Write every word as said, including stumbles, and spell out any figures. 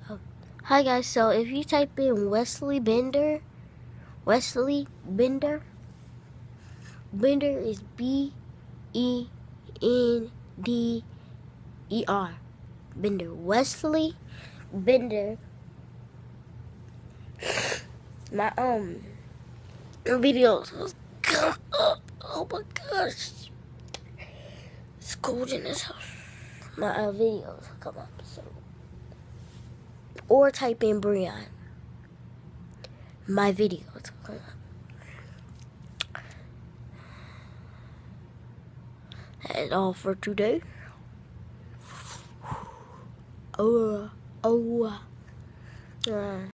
Oh. Hi guys, so if you type in Wesley Bender, Wesley Bender, Bender is B E N D E R, Bender, Wesley Bender. My um videos will come up. Oh my gosh, it's cold in this house. My uh, videos will come up, so. Or type in Brian. My videos will come up. That's all for today. Oh, oh, uh.